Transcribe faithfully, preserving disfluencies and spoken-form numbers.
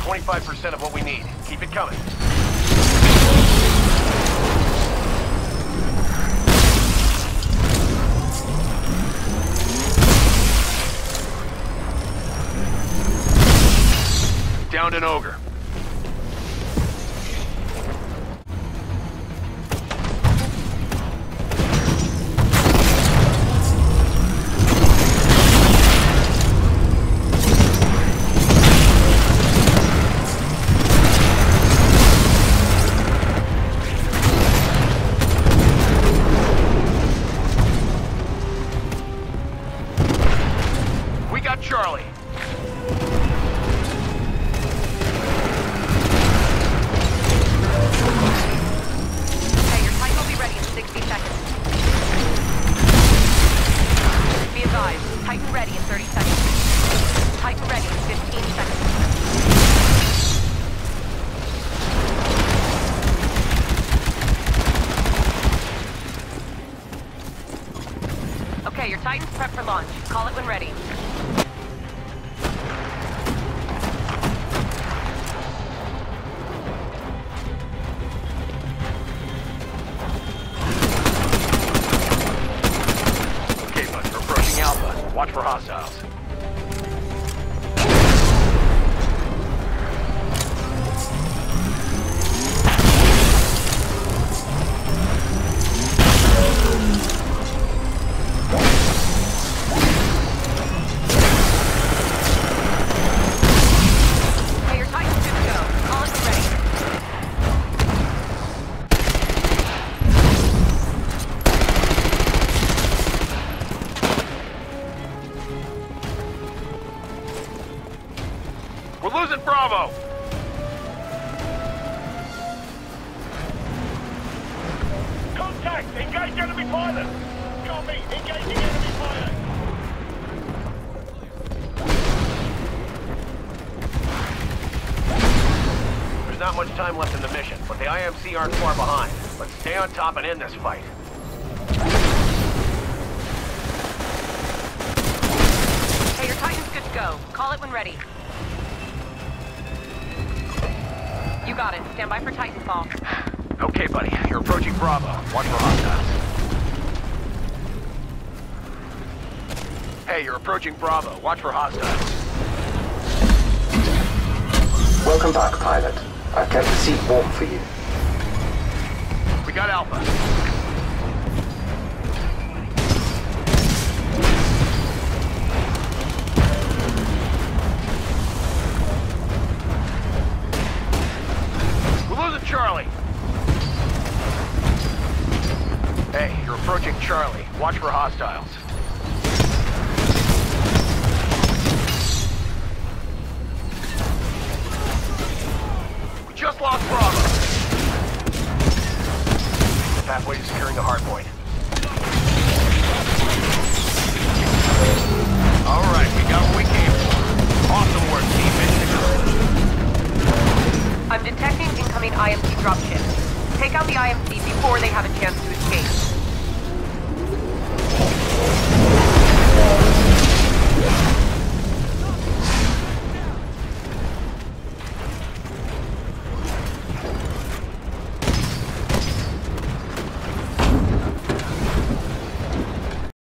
twenty-five percent of what we need. Keep it coming. Downed an ogre. We got Charlie. Titan ready in thirty seconds. Titan ready in fifteen seconds. Okay, your Titan's prepped for launch. Call it when ready. Watch for hostiles. Hey, your Titan's good to go. Call it when ready. We're losing Bravo! Contact! Engage enemy pilot! Copy! Engaging enemy pilot! There's not much time left in the mission, but the I M C aren't far behind. Let's stay on top and end this fight. Hey, your Titan's good to go. Call it when ready. You got it. Stand by for Titanfall. Okay, buddy. You're approaching Bravo. Watch for hostiles. Hey, you're approaching Bravo. Watch for hostiles. Welcome back, pilot. I've kept the seat warm for you. We got Alpha. Charlie. Hey, you're approaching Charlie. Watch for hostiles. We just lost Bravo. Halfway to securing the hardpoint.